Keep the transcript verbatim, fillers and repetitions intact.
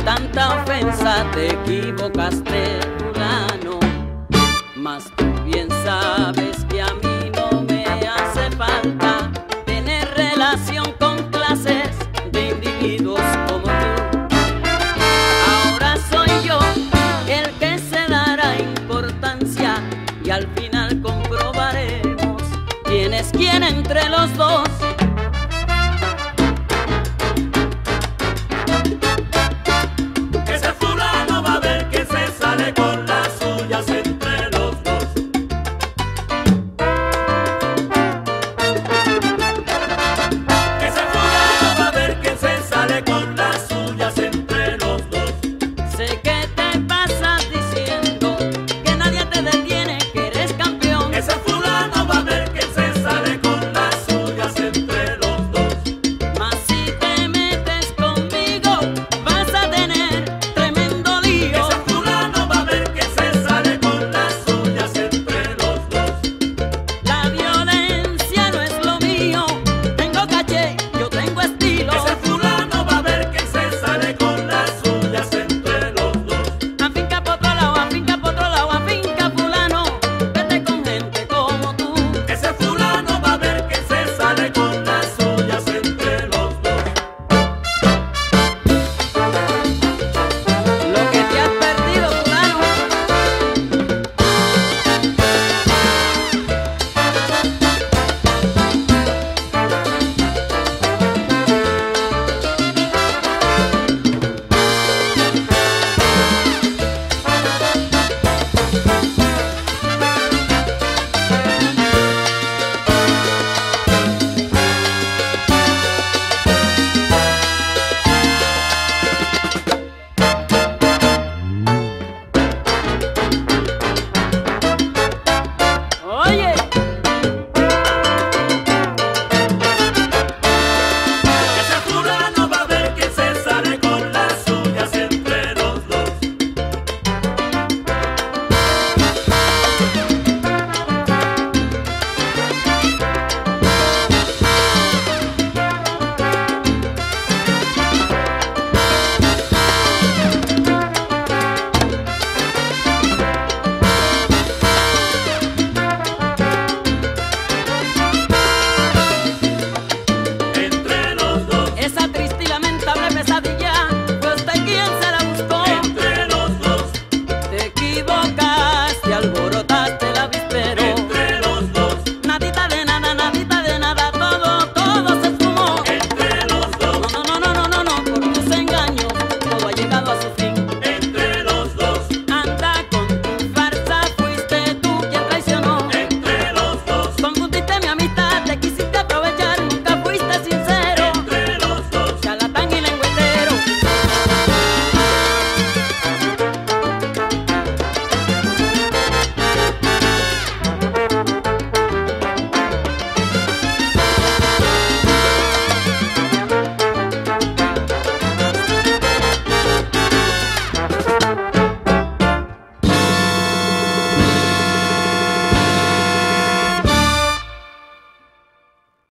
tanta ofensa te equivocaste, fulano. Mas tú bien sabes que a mí no me hace falta tener relación con clases de individuos como tú. Ahora soy yo el que se dará importancia y al final comprobaremos quién es quién entre los dos.